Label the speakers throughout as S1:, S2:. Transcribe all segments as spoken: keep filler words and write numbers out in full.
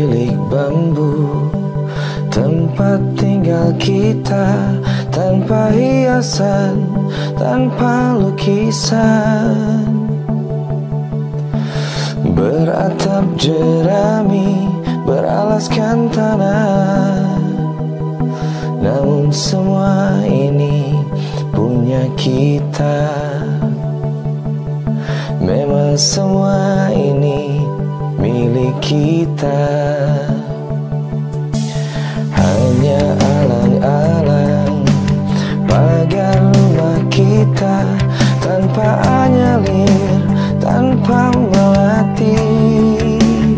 S1: bilik bambu, tempat tinggal kita, tanpa hiasan, tanpa lukisan. Beratap jerami, beralaskan tanah. Namun semua ini punya kita. Memang semua ini milik kita. Hanya alang-alang pagar rumah kita, tanpa anyelir, tanpa melatih.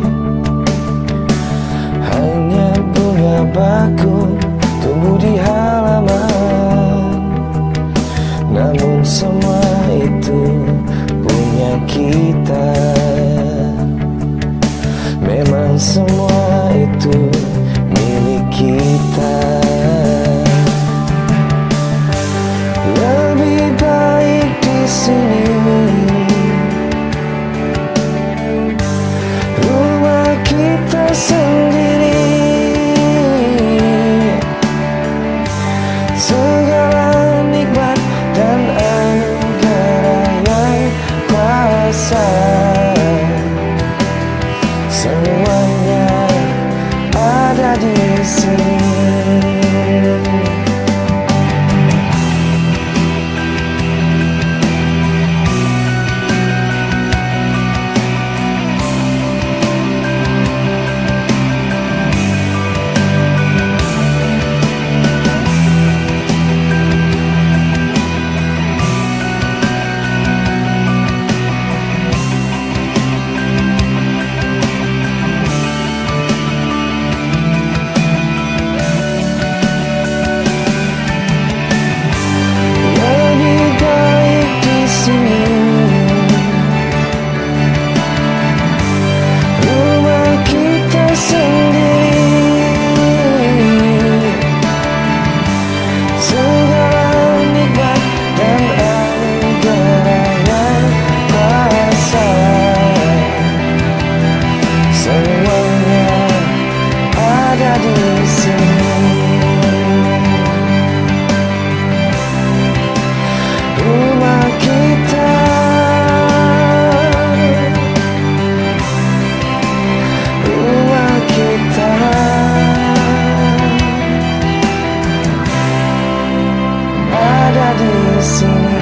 S1: Hanya bunga bakung tumbuh di halaman. Namun semua itu punya kita. Memang semua itu milik kita. Lebih baik di sini, rumah kita sendiri. Segala nikmat dan anugerah yang kuasa, semuanya ada di sini. Ada di sini.